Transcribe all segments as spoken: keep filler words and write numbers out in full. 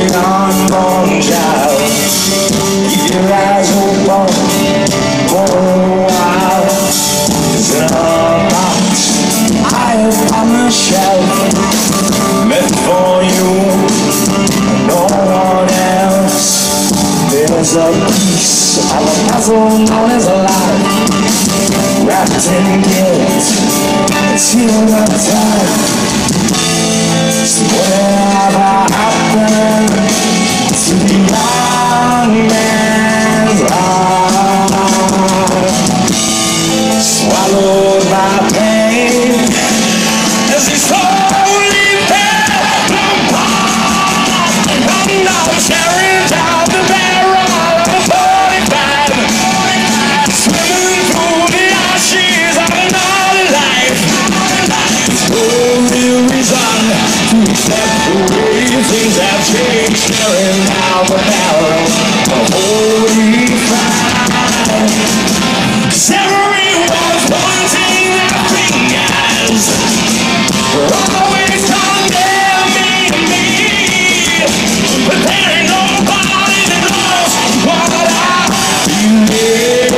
unborn child. Keep your eyes open for a while. There's a box high up on the shelf, meant for you and no one else. There's a piece of a puzzle known as life, wrapped in guilt, sealed up tight. So whatever happened to the young man's heart, swallowed by pain as he slowly fell apart. I'm now tearing down the barrel of a forty-five, swimming through the ashes of another life. No real reason to accept the way things have changed, staring down the barrel of forty-five. 'Cause everyone's pointing their fingers, we're always condemning me, but there ain't nobody that knows what I believe.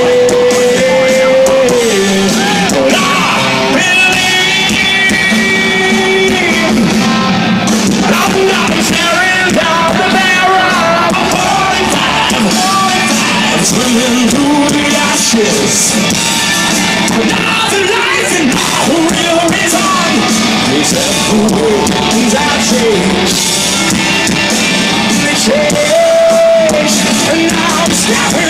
What I believe. I'm not tearing down the barrel of a forty-five, I'm swimming through the ashes. Another life and no real reason, except for the things I've changed. They changed, and now I'm snapping.